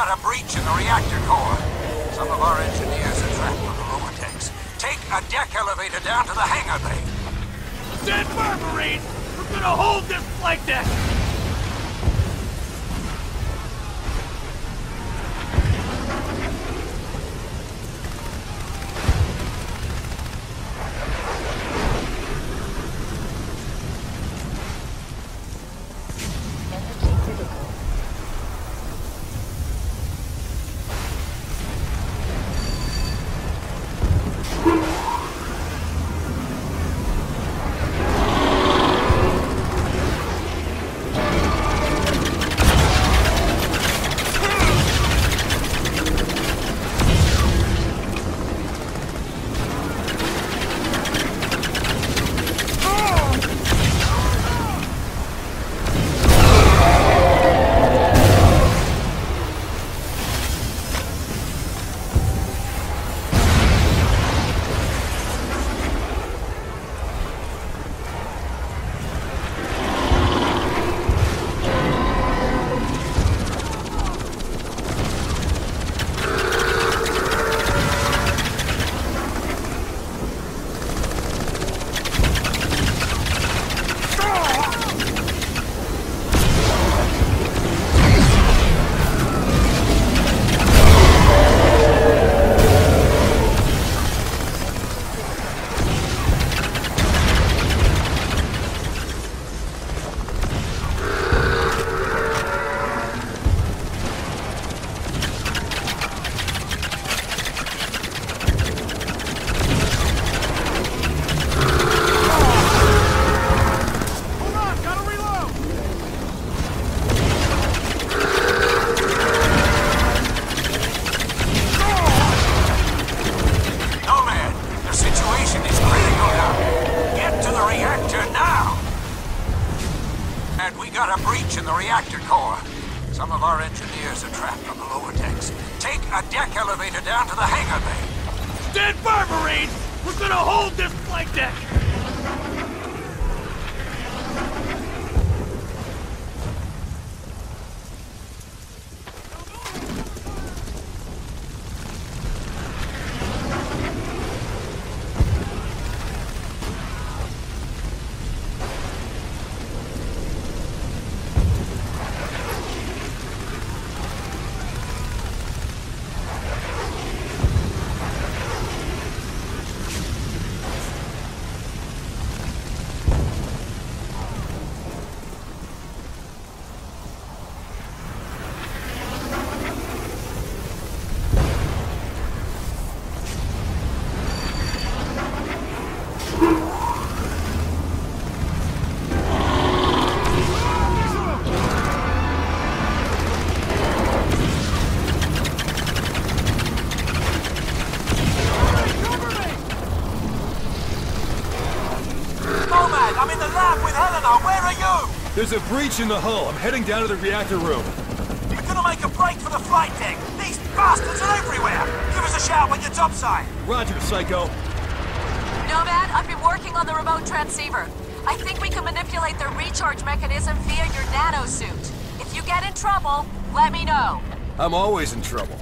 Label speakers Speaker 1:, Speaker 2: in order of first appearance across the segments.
Speaker 1: got a breach in the reactor core. Some of our engineers are trapped on the lower decks. Take a deck elevator down to the hangar bay.
Speaker 2: Stand firm, Marines! We're gonna hold this flight deck!
Speaker 1: got a breach in the reactor core. Some of our engineers are trapped on the lower decks. Take a deck elevator down to the hangar bay.
Speaker 2: Stand firm, Marines! We're gonna hold this flight deck!
Speaker 3: There's a breach in the hull. I'm heading down to the reactor room.
Speaker 1: We're gonna make a break for the flight deck. These bastards are everywhere. Give us a shout when you're topside.
Speaker 3: Roger, Psycho.
Speaker 4: Nomad, I've been working on the remote transceiver. I think we can manipulate the recharge mechanism via your nanosuit. If you get in trouble, let me know.
Speaker 3: I'm always in trouble.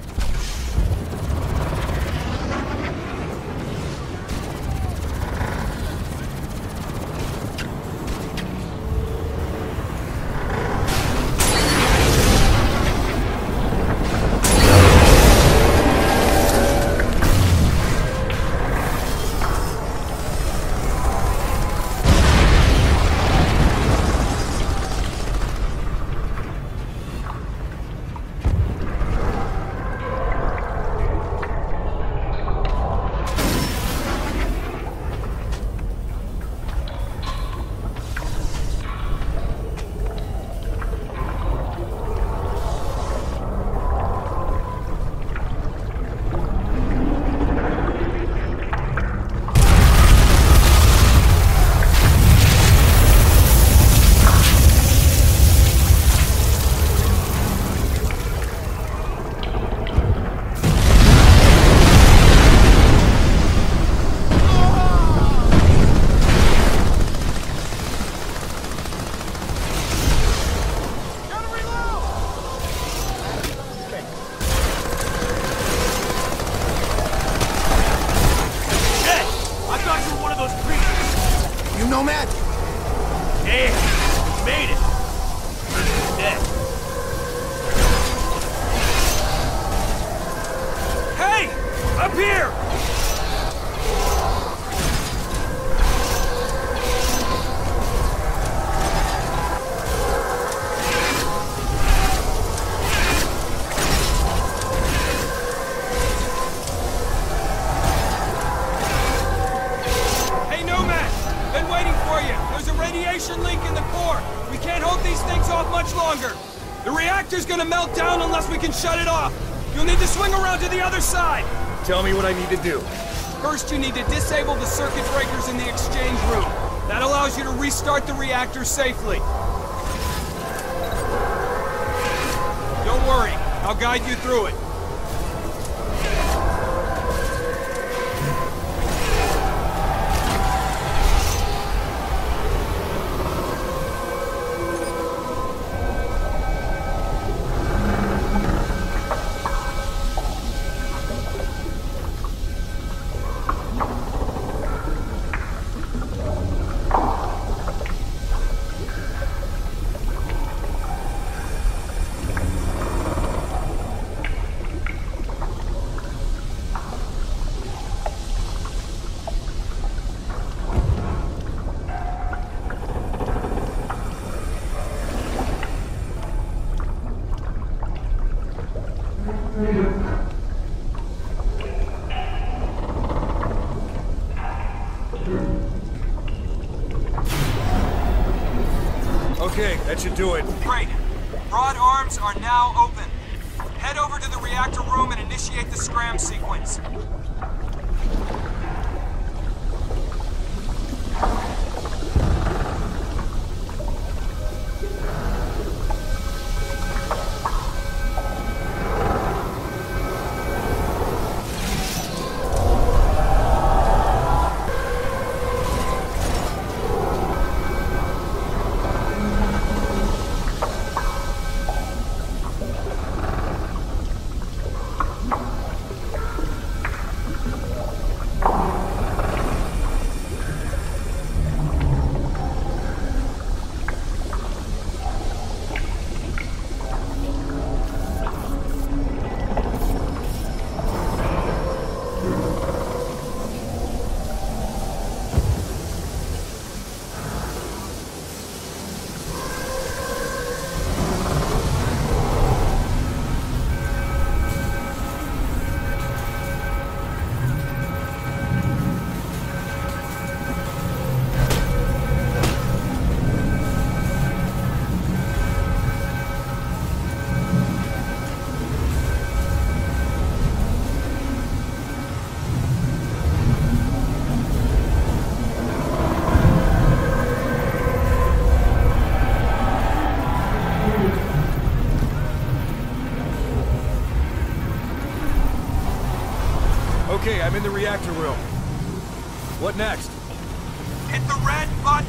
Speaker 5: Nomad?
Speaker 2: Damn! We made it! He's dead. Hey! Up here! Leak in the core. We can't hold these things off much longer. The reactor's gonna melt down unless we can shut it off. You'll need to swing around to the other side.
Speaker 3: Tell me what I need to do.
Speaker 2: First, you need to disable the circuit breakers in the exchange room. That allows you to restart the reactor safely. Don't worry, I'll guide you through it.
Speaker 3: Okay, that should do it.
Speaker 6: Great. Rod arms are now open. Head over to the reactor room and initiate the scram sequence.
Speaker 3: Okay, I'm in the reactor room. What next?
Speaker 6: Hit the red button!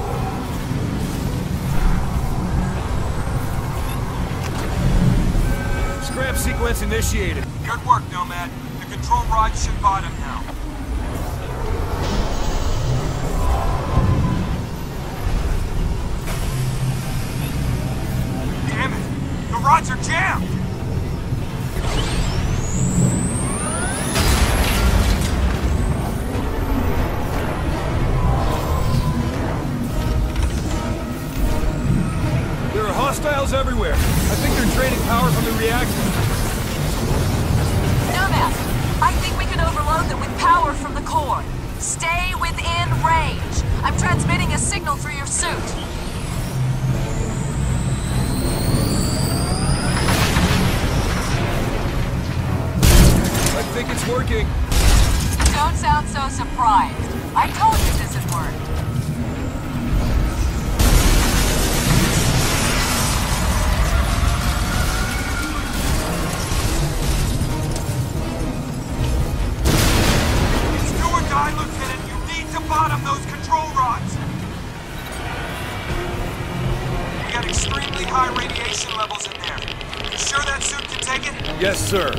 Speaker 3: Scram sequence initiated.
Speaker 6: Good work, Nomad. The control rod should bottom now. Damn it! The rods are jammed!
Speaker 3: Hostiles everywhere. I think they're draining power from the reactor.
Speaker 4: Nomad, I think we can overload them with power from the core. Stay within range. I'm transmitting a signal through your suit.
Speaker 3: I think it's working.
Speaker 4: Don't sound so surprised. I told you this would work.
Speaker 6: Lieutenant, you need to bottom those control rods! You got extremely high radiation levels in there. You sure that suit can take it?
Speaker 3: Yes, sir.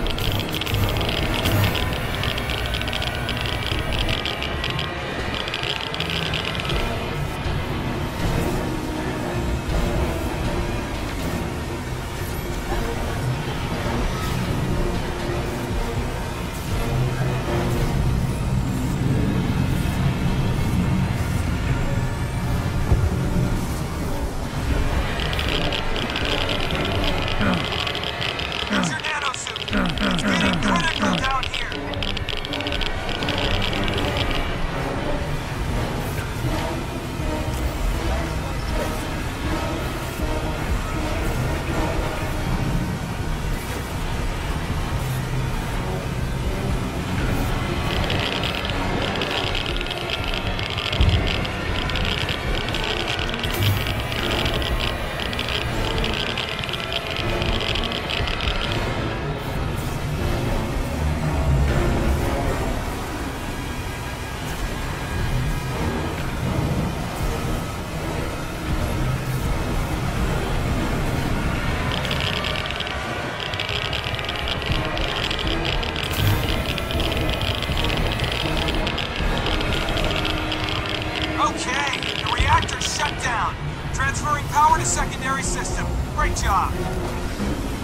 Speaker 6: down. Transferring power to secondary system. Great job.